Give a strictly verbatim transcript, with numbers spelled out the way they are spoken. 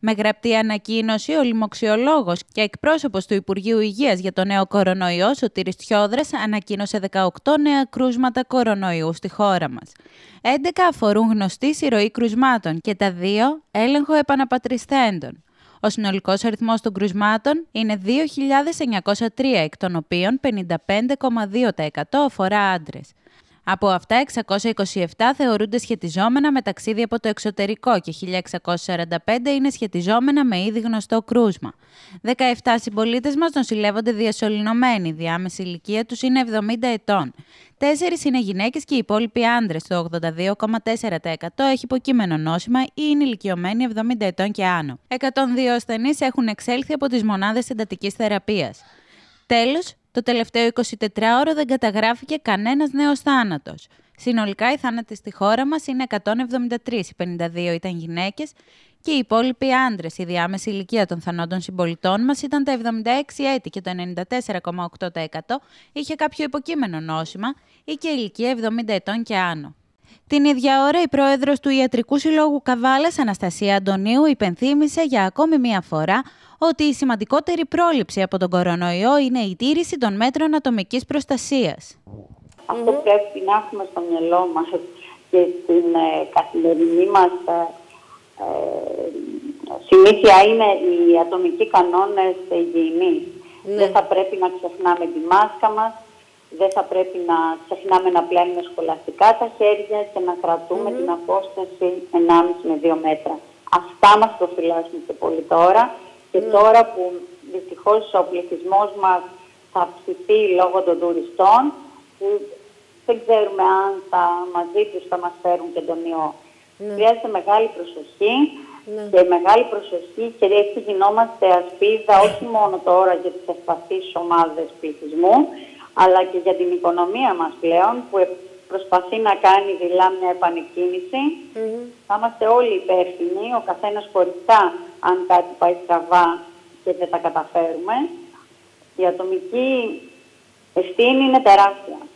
Με γραπτή ανακοίνωση, ο λοιμοξιολόγος και εκπρόσωπος του Υπουργείου Υγείας για το νέο κορονοϊό, Σωτήρης Τσιόδρας, ανακοίνωσε δεκαοκτώ νέα κρούσματα κορονοϊού στη χώρα μας. έντεκα αφορούν γνωστή συρροή κρουσμάτων και τα δύο έλεγχο επαναπατρισθέντων. Ο συνολικός αριθμός των κρουσμάτων είναι δύο χιλιάδες εννιακόσια τρία, εκ των οποίων πενήντα πέντε κόμμα δύο τοις εκατό αφορά άντρες. Από αυτά, εξακόσια είκοσι επτά θεωρούνται σχετιζόμενα με ταξίδι από το εξωτερικό και χίλια εξακόσια σαράντα πέντε είναι σχετιζόμενα με ήδη γνωστό κρούσμα. δεκαεπτά συμπολίτες μας νοσηλεύονται διασωληνωμένοι, η διάμεση ηλικία τους είναι εβδομήντα ετών. Τέσσερις είναι γυναίκες και οι υπόλοιποι άντρες, το ογδόντα δύο κόμμα τέσσερα τοις εκατό έχει υποκείμενο νόσημα ή είναι ηλικιωμένοι εβδομήντα ετών και άνω. εκατόν δύο ασθενείς έχουν εξέλθει από τις μονάδες εντατικής θεραπείας. Τέλος, το τελευταίο εικοσιτετράωρο δεν καταγράφηκε κανένας νέος θάνατος. Συνολικά οι θάνατοι στη χώρα μας είναι εκατόν εβδομήντα τρεις, οι πενήντα δύο ήταν γυναίκες και οι υπόλοιποι άντρες. Η διάμεση ηλικία των θανόντων συμπολιτών μας ήταν τα εβδομήντα έξι έτη και το ενενήντα τέσσερα κόμμα οκτώ τοις εκατό είχε κάποιο υποκείμενο νόσημα ή και ηλικία εβδομήντα ετών και άνω. Την ίδια ώρα, η πρόεδρος του Ιατρικού Συλλόγου Καβάλας, Αναστασία Αντωνίου, υπενθύμησε για ακόμη μία φορά ότι η σημαντικότερη πρόληψη από τον κορονοϊό είναι η τήρηση των μέτρων ατομικής προστασίας. Αυτό mm-hmm. πρέπει να έχουμε στο μυαλό μας και στην ε, καθημερινή μας ε, ε, συνήθεια είναι οι ατομικοί κανόνες υγιεινής. Mm-hmm. Δεν θα πρέπει να ξεχνάμε τη μάσκα μας, δεν θα πρέπει να ξεχνάμε να πλένουμε σχολαστικά τα χέρια και να κρατούμε mm-hmm. την απόσταση ενάμιση με δύο μέτρα. Αυτά μας προφυλάσσουν και πολύ τώρα. Και mm. τώρα που δυστυχώς ο πληθυσμός μας θα αυξηθεί λόγω των τουριστών, που δεν ξέρουμε αν θα, μαζί τους θα μας φέρουν και τον ιό. Mm. Χρειάζεται μεγάλη προσοχή mm. και μεγάλη προσοχή και έτσι γινόμαστε ασπίδα όχι μόνο τώρα για τις ευπαθείς ομάδες πληθυσμού, αλλά και για την οικονομία μας πλέον, που προσπαθεί να κάνει δειλά μια επανεκκίνηση. Mm-hmm. Θα είμαστε όλοι υπεύθυνοι, ο καθένας χωριστά, αν κάτι πάει στραβά και δεν τα καταφέρουμε. Η ατομική ευθύνη είναι τεράστια.